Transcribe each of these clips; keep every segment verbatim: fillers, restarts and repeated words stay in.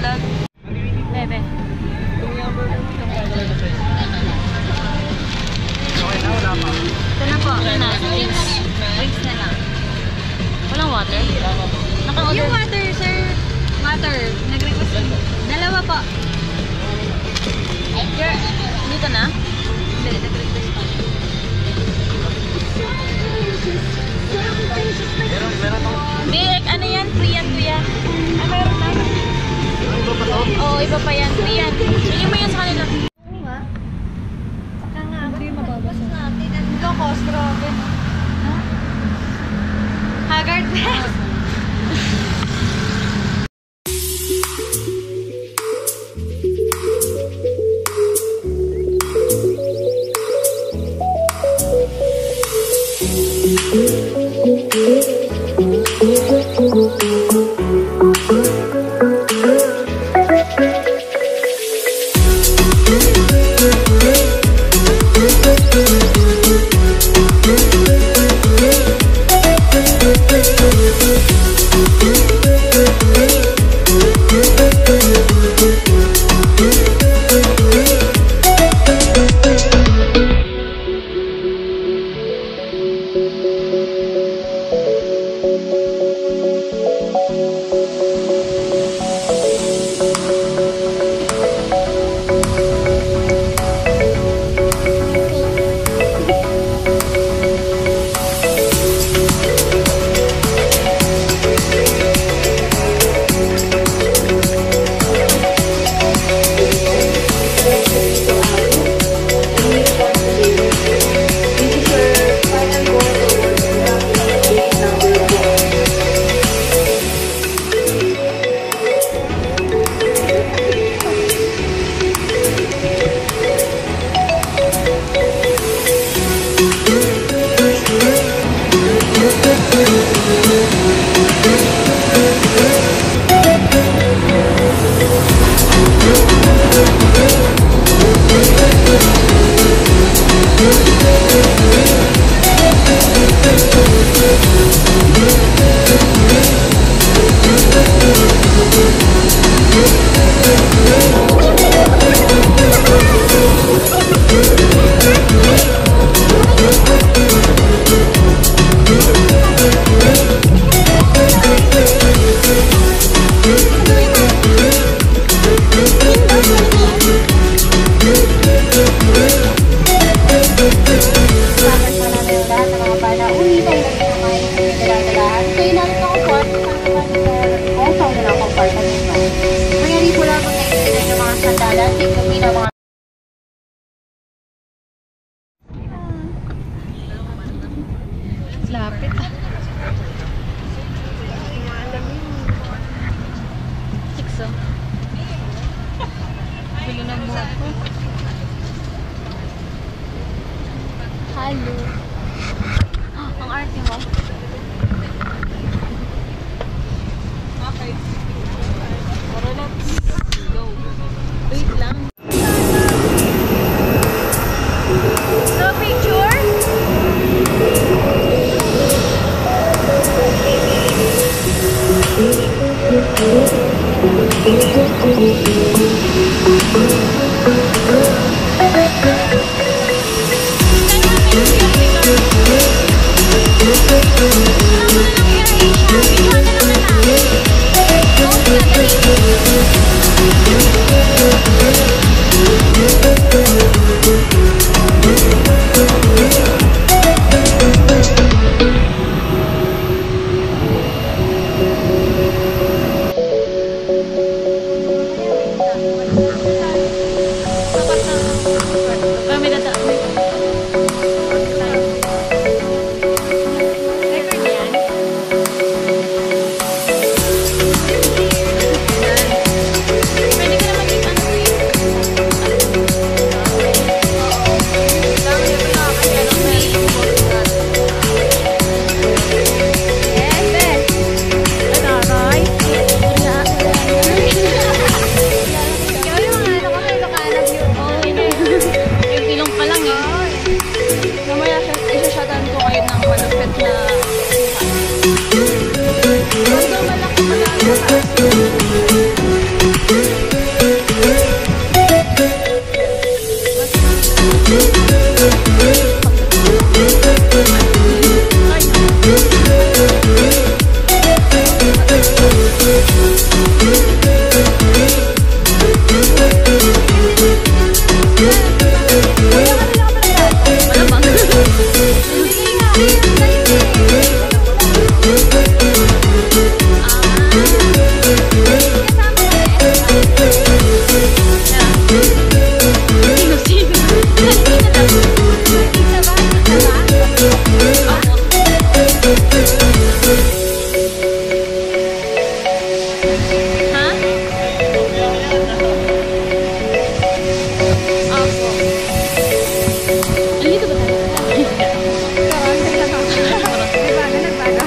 vlog. Bebe. Okay na, wala pa. Ito na po. Ito na. Drinks. Drinks na lang. Walang water? Naka-order. Yung water, sir. Water. Nag-request. Dalawa po. Girl, dito na? Hindi, nag-request pa. Meron, meron ako. Milk, ano yan? Free yan, kuya. Ah, meron na. Ano ba pa to? Oo, iba pa yan. Free yan. Sige mo yan sa kanila. Oo nga. Saka nga, hindi mababas natin. Ang lokos, grabe. Haggard Fest. Lapit ah. Six oh. Bilo ng buhat ko. Hello. Ang arte mo. Okay. Tara, let's go. Wait lang. No picture? Thank you. Ha? Opo. Andito ba tayo? Parang kaya ako. Nagbaga, nagbaga.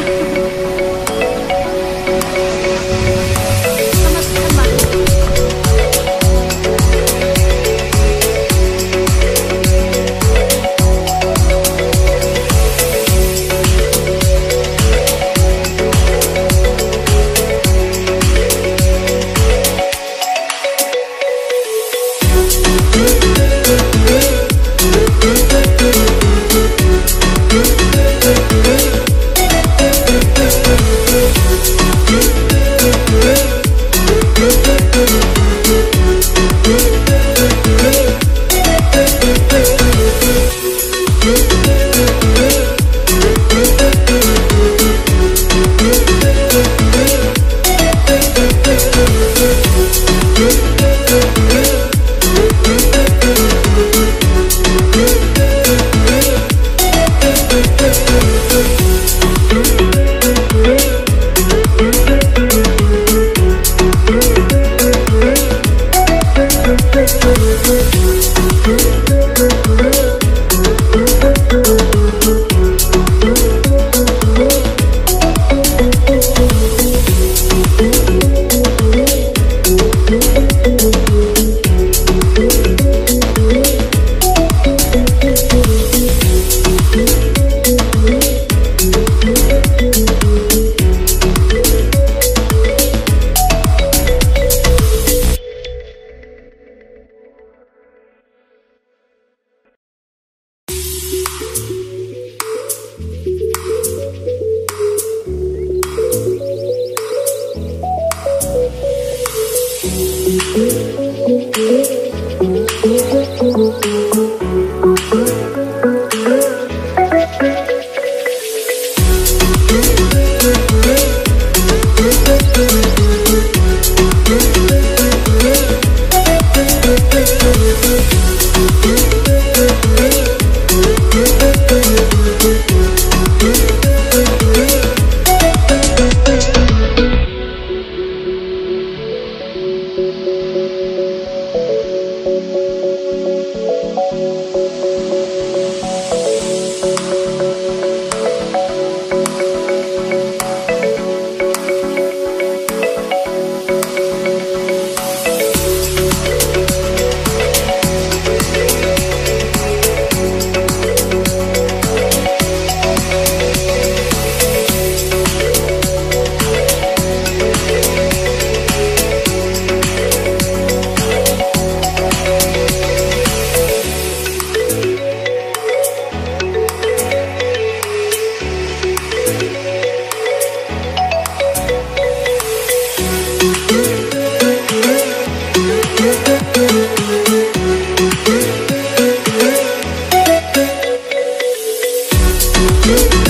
Kamas, kamas. You